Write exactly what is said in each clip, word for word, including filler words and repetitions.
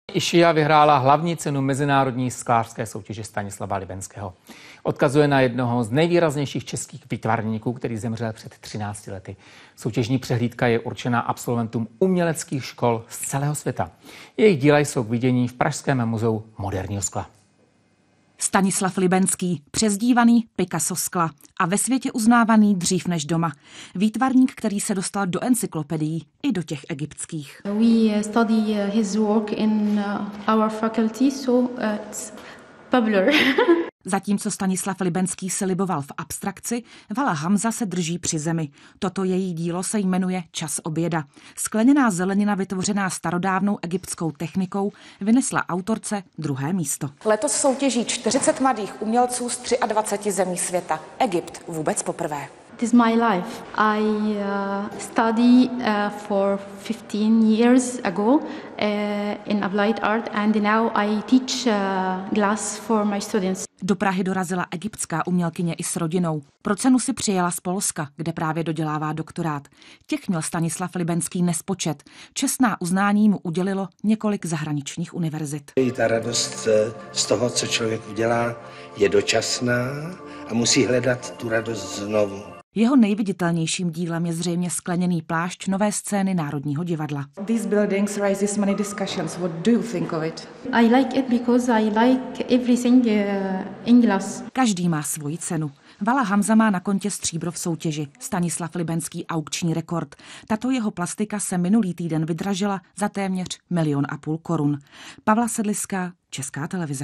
Išia vyhrála hlavní cenu mezinárodní sklářské soutěže Stanislava Libenského. Odkazuje na jednoho z nejvýraznějších českých výtvarníků, který zemřel před třinácti lety. Soutěžní přehlídka je určena absolventům uměleckých škol z celého světa. Jejich díla jsou k vidění v Pražském muzeu moderního skla. Stanislav Libenský, přezdívaný Picasso skla a ve světě uznávaný dřív než doma. Výtvarník, který se dostal do encyklopedií i do těch egyptských. We study his work in our faculty, so it's popular. Zatímco Stanislav Libenský se liboval v abstrakci, Vala Hamza se drží při zemi. Toto její dílo se jmenuje Čas oběda. Skleněná zelenina vytvořená starodávnou egyptskou technikou vynesla autorce druhé místo. Letos soutěží čtyřicet mladých umělců z dvaceti tři zemí světa. Egypt vůbec poprvé. It is my life. I uh, study uh, for fifteen years ago uh, in applied art and now I teach uh, glass for my students. Do Prahy dorazila egyptská umělkyně i s rodinou. Pro cenu si přijela z Polska, kde právě dodělává doktorát. Těch měl Stanislav Libenský nespočet. Čestná uznání mu udělilo několik zahraničních univerzit. I ta radost z toho, co člověk udělá, je dočasná a musí hledat tu radost znovu. Jeho nejviditelnějším dílem je zřejmě skleněný plášť nové scény Národního divadla. These buildings raises many discussions. What do you think of it? I like it because I like everything uh, in glass. Každý má svoji cenu. Vala Hamza má na kontě stříbro v soutěži, Stanislav Libenský aukční rekord. Tato jeho plastika se minulý týden vydražila za téměř milion a půl korun. Pavla Sedliská, Česká televize.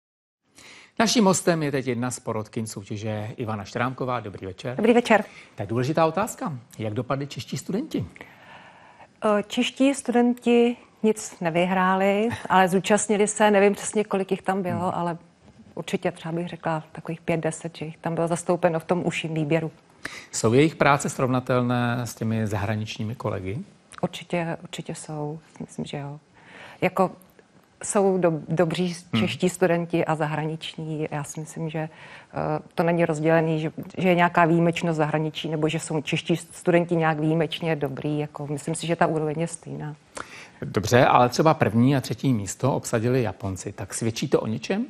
Naším hostem je teď jedna z porotkyň soutěže Ivana Štrámková. Dobrý večer. Dobrý večer. Tak důležitá otázka. Jak dopadli čeští studenti? Čeští studenti nic nevyhráli, ale zúčastnili se, nevím přesně, kolik jich tam bylo, hmm. ale určitě třeba bych řekla takových pět, deset, že jich tam bylo zastoupeno v tom užším výběru. Jsou jejich práce srovnatelné s těmi zahraničními kolegy? Určitě, určitě jsou. Myslím, že jo. Jako jsou do, dobří čeští hmm. studenti a zahraniční. Já si myslím, že uh, to není rozdělený, že, že je nějaká výjimečnost zahraničí, nebo že jsou čeští studenti nějak výjimečně dobrý. Jako, myslím si, že ta úroveň je stejná. Dobře, ale třeba první a třetí místo obsadili Japonci. Tak svědčí to o něčem?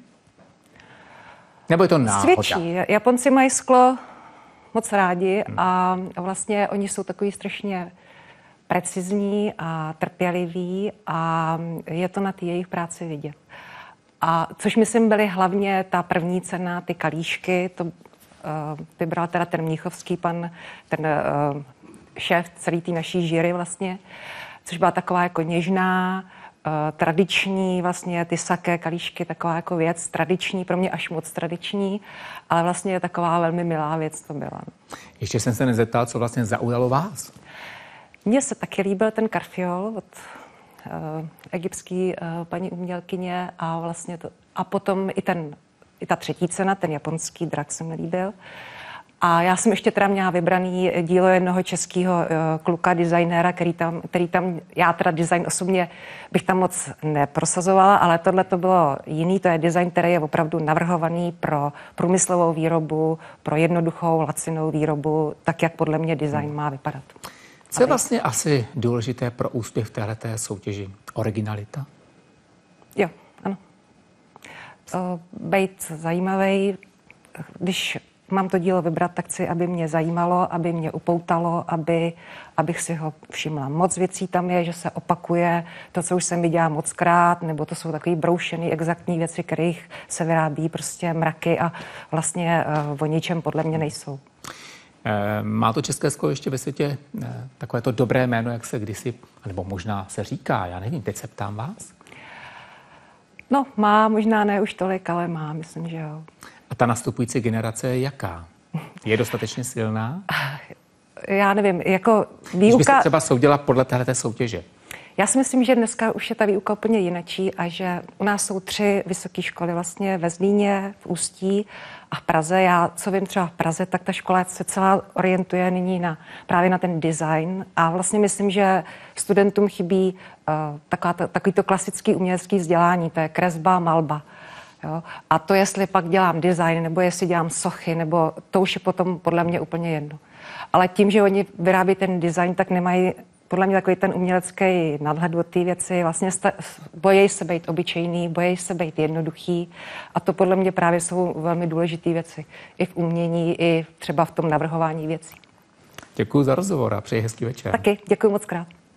Nebo je to náhoda? Svědčí. Japonci mají sklo moc rádi hmm. a vlastně oni jsou takový strašně precizní a trpěliví a je to na té jejich práci vidět. A což myslím byly hlavně ta první cena, ty kalíšky, to uh, vybral teda ten mnichovský pan, ten uh, šéf celý té naší jury vlastně, což byla taková jako něžná, uh, tradiční vlastně ty saké kalíšky, taková jako věc tradiční, pro mě až moc tradiční, ale vlastně je taková velmi milá věc to byla. Ještě jsem se nezeptal, co vlastně zaujalo vás? Mně se taky líbil ten karfiol od uh, egyptský uh, paní umělkyně a vlastně to, a potom i ten, i ta třetí cena, ten japonský drak se mi líbil. A já jsem ještě teda měla vybraný dílo jednoho českého uh, kluka, designéra, který tam, který tam, já teda design osobně bych tam moc neprosazovala, ale tohle to bylo jiný, to je design, který je opravdu navrhovaný pro průmyslovou výrobu, pro jednoduchou, lacinou výrobu, tak jak podle mě design má vypadat. Co je vlastně asi důležité pro úspěch v téhleté soutěži? Originalita? Jo, ano. Být zajímavý. Když mám to dílo vybrat, tak chci, aby mě zajímalo, aby mě upoutalo, aby, abych si ho všimla. Moc věcí tam je, že se opakuje to, co už jsem viděla mockrát, nebo to jsou takový broušený, exaktní věci, kterých se vyrábí prostě mraky a vlastně uh, o ničem podle mě nejsou. Má to české sklo ještě ve světě takové to dobré jméno, jak se kdysi, nebo možná se říká, já nevím, teď se ptám vás? No, má, možná ne už tolik, ale má, myslím, že jo. A ta nastupující generace je jaká? Je dostatečně silná? Já nevím, jako výuka... Když byste třeba soudila podle téhleté soutěže? Já si myslím, že dneska už je ta výuka úplně jinačí a že u nás jsou tři vysoké školy vlastně ve Zlíně, v Ústí a v Praze. Já, co vím třeba v Praze, tak ta škola se celá orientuje nyní na, právě na ten design a vlastně myslím, že studentům chybí uh, taková, takový to klasický umělecký vzdělání, to je kresba, malba. Jo? A to, jestli pak dělám design, nebo jestli dělám sochy, nebo to už je potom podle mě úplně jedno. Ale tím, že oni vyrábí ten design, tak nemají podle mě takový ten umělecký nadhled do té věci, vlastně sta- bojí se být obyčejný, bojí se být jednoduchý a to podle mě právě jsou velmi důležité věci. I v umění, i třeba v tom navrhování věcí. Děkuji za rozhovor a přeji hezký večer. Taky, děkuji moc krát.